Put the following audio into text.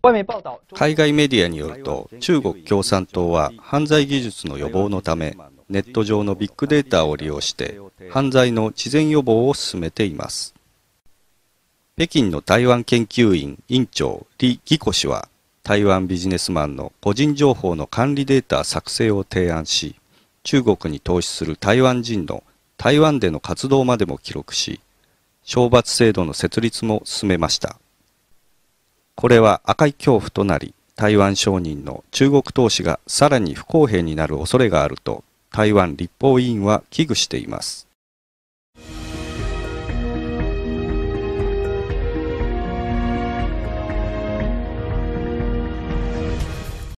海外メディアによると、中国共産党は犯罪技術の予防のため、ネット上のビッグデータを利用して、犯罪の事前予防を進めています。北京の台湾研究院院長李義子氏は、台湾ビジネスマンの個人情報の管理データ作成を提案し、中国に投資する台湾人の台湾での活動までも記録し、懲罰制度の設立も進めました。これは赤い恐怖となり、台湾商人の中国投資がさらに不公平になる恐れがあると、台湾立法委員は危惧しています。